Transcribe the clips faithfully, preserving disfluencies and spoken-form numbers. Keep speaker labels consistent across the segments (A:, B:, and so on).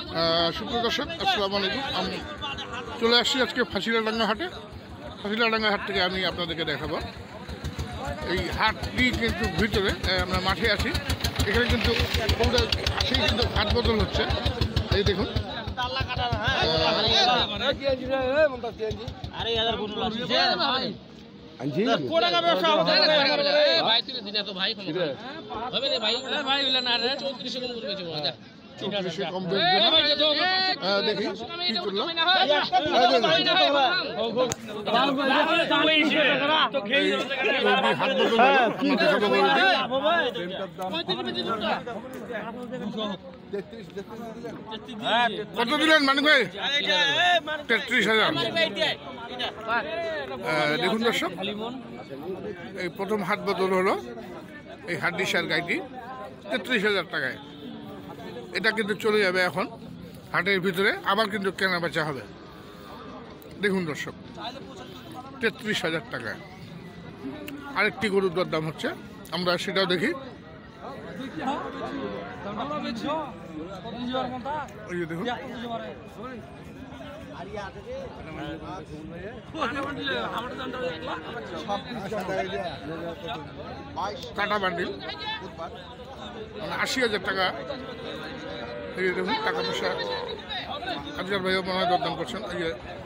A: সুপ্রিয় দর্শক, আসসালামু আলাইকুম। আমি চলে আসছি আজকে ফাঁসিলাডাঙ্গা হাটে। ফাঁসিলাডাঙ্গা হাট থেকে আমি আপনাদেরকে দেখাবো এই হাটটি কিন্তু ভিতরে আমরা মাঠে আছি। এখানে কিন্তু সেই কিন্তু হাট বদল হচ্ছে। এই দেখুন কম দেখি কি করলো। হাট বদল কত দিলেন মানিক ভাই? তেত্রিশ হাজার। দেখুন দর্শক, এই প্রথম হাট বদল হলো এই হাড্ডিসার গাইটি তেত্রিশ হাজার টাকায়। এটা কিন্তু চলে যাবে এখন হাটের ভিতরে, আবার কিন্তু কেনা বেচা হবে। দেখুন দর্শক, তেত্রিশ হাজার টাকায় আরেকটি গরুর দরদাম হচ্ছে, আমরা সেটাও দেখি। ওই যে দেখুন কাটা বান্ডিল মানে আশি হাজার টাকা। এই যে দেখুন টাকা পয়সা আজকাল ভাইও মনে হয় দরদাম করছেন। এই যে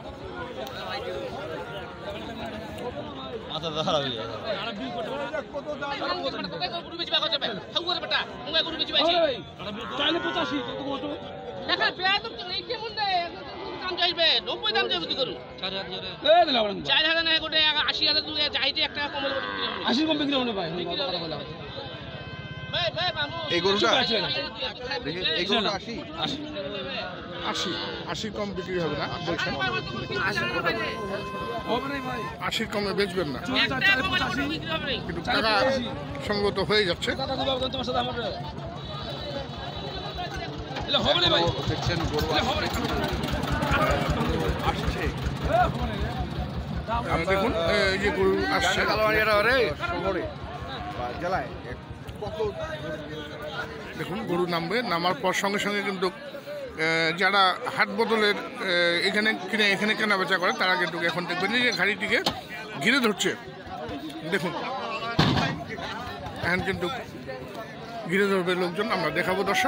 A: আশি আশি কম বিক্রি হবে না বলছেন? আশির কমে বেচবেন না, কিন্তু টাকা সঙ্গত হয়ে যাচ্ছে। দেখুন এই যে গরু আসছে, দেখুন গরু নামবে। নামার পর সঙ্গে সঙ্গে কিন্তু যারা হাট বদলের এখানে কিনে এখানে কেনা বেচা করে তারা কিন্তু এখন দেখবেন যে গাড়িটিকে ঘিরে ধরছে। দেখুন এখন কিন্তু ঘিরে ধরবে লোকজন, আমরা দেখাবো দর্শক।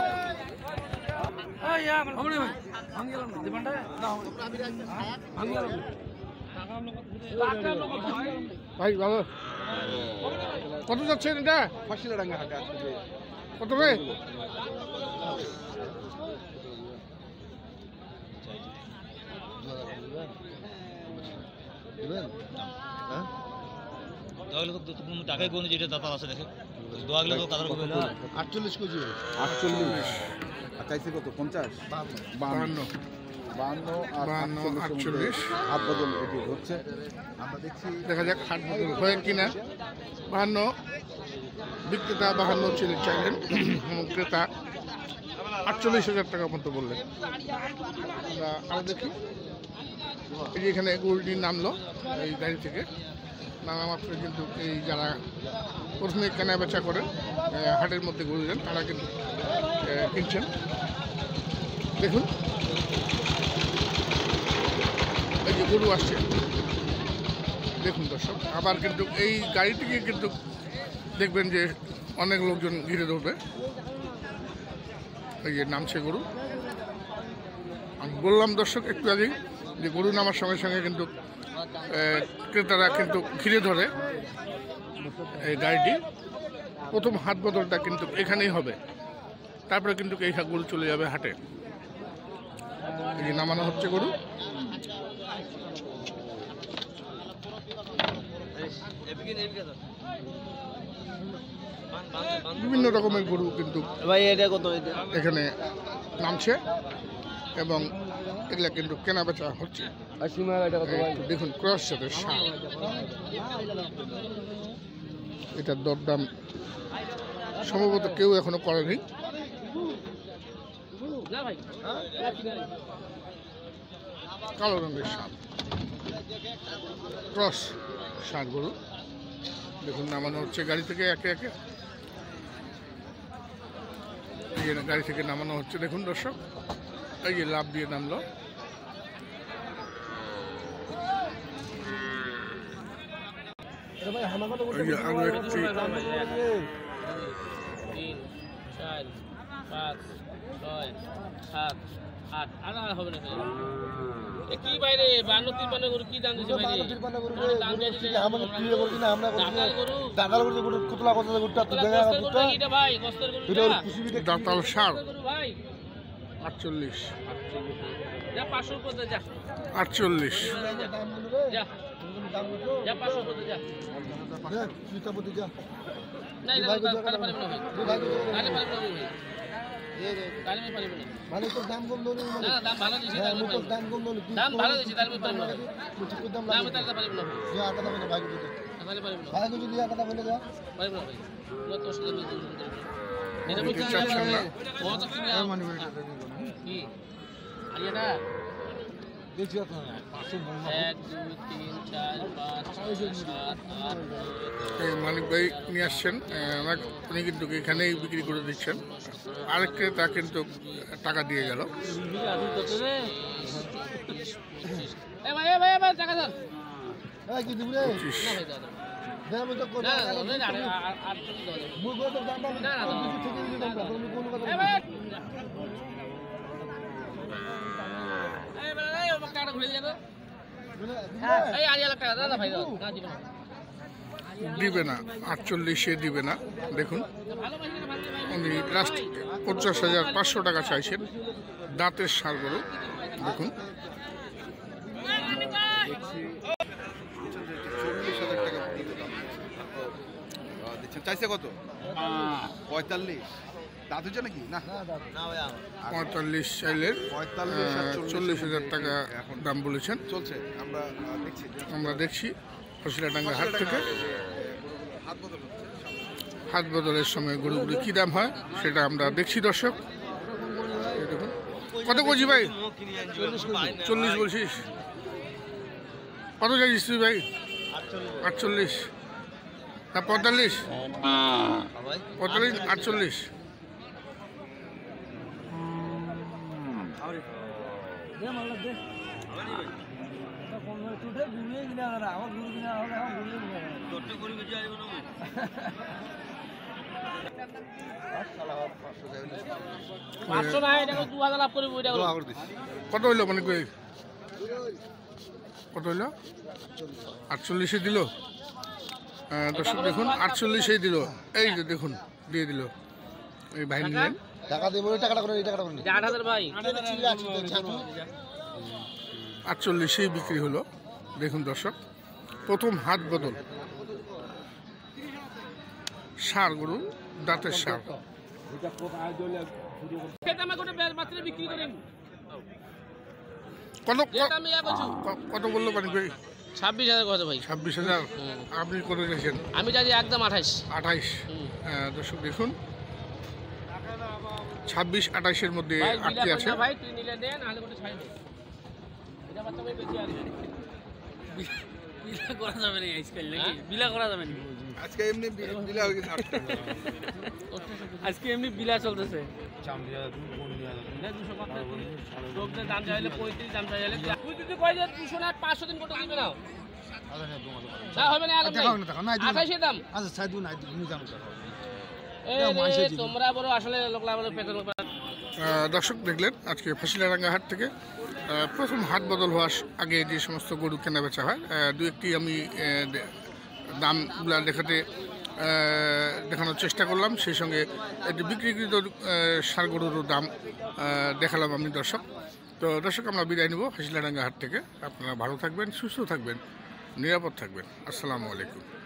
A: ভাই ভালো কত যাচ্ছেন এটা? ফাঁসিলাডাঙ্গা হাটে কত ভাই?
B: টাকায় কোন যেটা দাতা আছে দেখে
A: আটচল্লিশ কেজি।
C: আটচল্লিশ চাইছে কত? পঞ্চাশ
A: বাহান্ন
C: বাহান্ন
A: বাহান্ন আটচল্লিশ
C: হাত বদল এটি হচ্ছে। আমরা দেখছি,
A: দেখা যাক হাট বদল হয় কিনা। বাহান্ন বিক্রেতা বাহান্ন ছিলেন চাইলেন, ক্রেতা আটচল্লিশ হাজার টাকা মতো বললেন। আমরা আরো দেখি, এই যে এখানে গরুটি নামলো এই গাড়ি থেকে। নামা মাত্র কিন্তু এই যারা প্রথমে কেনা বেচা করেন হাটের মধ্যে গরু দেন তারা কিন্তু কিনছেন। দেখুন এই যে গরু আসছে, দেখুন দর্শক। আবার কিন্তু এই গাড়িটিকে কিন্তু দেখবেন যে অনেক লোকজন ঘিরে ধরবে। এই যে নামছে গরু। আমি বললাম দর্শক একটু আগেই যে গরু নামার সঙ্গে সঙ্গে কিন্তু ক্রেতারা কিন্তু ঘিরে ধরে এই গাড়িটি। প্রথম হাট বদলটা কিন্তু এখানেই হবে, তারপরে কিন্তু এই গরু চলে যাবে হাটে। এই যে নামানো হচ্ছে গরু। বিভিন্ন রকমের গরু কিন্তু এখানে নামছে এবং এগুলা কিন্তু কেনা বেচা হচ্ছে। দেখুন ক্রস সাথে সার, এটার দরদাম সম্ভবত কেউ এখনো করেনি। কালো রঙের সার, ক্রস সার গরু। দেখুন নামানো হচ্ছে গাড়ি থেকে একে একে, গাড়ি থেকে নামানো হচ্ছে। দেখুন দর্শক এই যে লাভ দিয়ে নামলো। এই যে আরো একটি
D: তিন চার পাঁচ ছয় সাত আট আর আর হবে না এ কি বাইরে বান্ন তিপ্পান্ন গরু কি দাম দিছে ভাই দাম দিছে আমাদের প্রিয় গরু কিনা আমরা দাতাল গরু দাতাল গরু গরু কতলা কতলা গরুটা তো দেখা গরুটা এটা ভাই কষ্টের গরুটা
A: দাতাল সার
D: গরু ভাই
A: আটচল্লিশ
D: যা পাঁচশো পড়তে যা
A: আটচল্লিশ
D: যা যা পাঁচশো পড়তে যা
C: হ্যাঁ সুতা পড়তে যা
D: না না তাহলে পারবে না ভাই তাহলে পারবে না ভাই তাহলে আমি পারবে না
C: মানে তো দাম কম দলি
D: না দাম ভালো দিছে তাহলে
C: তো দাম কম দলি
D: দাম ভালো দিছে তাহলে পারবে না
C: কিছু দাম
D: না আমি তাহলে পারবে না
C: যে আটা দাম ভাই দিতে
D: তাহলে পারবে না
C: ভাই যদি আটা দাম বলে যা
D: পারবে না ভাই না তো সাথে এটা
A: এটি চাচ্ছেন না।
D: ও তো তুমি কি আর এটা
C: দেখছি তো পাঁচশো
D: এক দুই তিন চার পাঁচ ছয় সাত আট
A: এই মালিক ভাই নিয়ে আসছেন আমার উনি কিন্তু এখানেই বিক্রি করে দিচ্ছেন। আরেক ক্রেতা কিন্তু টাকা দিয়ে গেল।
D: এ ভাই এ ভাই এ ভাই টাকা দাও
C: এই কি দিবরে
A: পঁচিশ
D: না ভাই দাও
C: দাম তো কত
D: না না না আর আর তুমি দাও
C: মুই কত দাম দাম
D: না, না, না।
C: কিছু থেকে দিতে দাম তুমি কোন কথা
D: এ ভাই এই ভাই এই টাকা ঘুরে যাবে এই আড়াই লাখ টাকা দাও না ভাই দাও না দিবেন না
A: দিবে না, আটচল্লিশে দিবে না। দেখুন
D: ভালো পাইছেন না ভালো ভাই
A: উনি লাস্ট পঞ্চাশ হাজার পাঁচশো টাকা চাইছেন। দাঁতের সার গরু দেখুন।
C: চল্লিশ হাজার টাকা দিচ্ছেন চাইছে কত পঁয়তাল্লিশ দাঁত হচ্ছে নাকি না
A: পঁয়তাল্লিশ চাইলের
C: পঁয়তাল্লিশ আর
A: চল্লিশ হাজার টাকা দাম বলেছেন।
C: চলছে আমরা আহ, দেখছি
A: আমরা দেখছি ফসিলাডাঙ্গা হাট থেকে
C: হাত বদল হচ্ছে
A: হাত বদলের সময় গরুগুলি কী দাম হয় সেটা আমরা দেখছি দর্শক। এই দেখুন কত বলছি ভাই? চল্লিশ বলছিস? কত চাইছিস তুই ভাই? আটচল্লিশ না পঁয়তাল্লিশ? পঁয়তাল্লিশ আটচল্লিশ
D: পাঁচশো না এটা দু হাজার লাভ করবো এটা
A: কত হইলো মানে কই কত হইলো? আটচল্লিশে দিল। আহ, দর্শক দেখুন আটচল্লিশেই দিল। এই যে দেখুন দিয়ে দিল। এই ভাই নিলেন
C: টাকা দেবো টাকাটা করে এই টাকাটা করে
D: আট হাজার ভাই
A: আটচল্লিশেই বিক্রি হলো। দেখুন দর্শক প্রথম হাত বদল সার গরু দাঁতের সার।
D: সেটা আমাকে ওটা মাত্র বিক্রি করেন
A: কত
D: যেটা আমি ইয়া করছি
A: ক- কত বললো মানে ভাই?
D: ছাব্বিশ হাজার কথা ভাই
A: ছাব্বিশ হাজার। আপনি কত চাইছেন?
D: আমি চাইছি একদম আঠাইশ
A: আঠাইশ।
D: হুম।
A: দর্শক দেখুন ছাব্বিশ আঠাইশের মধ্যে
D: ভাই
A: আটটি
D: বিলা
A: আছে।
D: করনা ভাই তুই নিলে দেন নাহলে কোটা ছাড়ি দে এটা বাচ্চা ভাই বেশি আর বিলা করা যাবে না আজকাল নাকি বিলা করা যাবে না
C: আজকে এমনি দিলে হয়ে গেছে আটটা
D: আজকে এমনি বিলা চলতেছে লোকদের দাম চাইলে পঁয়ত্রিশ দাম চাইলে তুই যদি কয় যে দুশো না পাঁচশো দিন কোটা দিবে না না হবে না আলম ভাই আঠাইশের দাম
C: আচ্ছা সাইড নাই তুমি জানো
D: এই রে, তোমরা বড় আসলে লোকলা বড় পেট্রোল
A: আহ, দর্শক দেখলেন আজকে ফাঁসিলাডাঙ্গা হাট থেকে আহ, প্রথম হাট বদল হওয়ার আগে যে সমস্ত গরু কেনা বেচা হয় আহ, দু একটি আমি আহ, দে- দামগুলা দেখাতে আহ, দেখানোর চেষ্টা করলাম। সেই সঙ্গে একটি বিক্রিকৃত আহ, ষাঁড় গরুরও দাম আহ, দেখালাম আমি দর্শক। তো দর্শক আমরা বিদায় নেব ফাঁসিলাডাঙ্গা হাট থেকে। আপনারা ভালো থাকবেন, সুস্থ থাকবেন, নিরাপদ থাকবেন। আসসালামু আলাইকুম।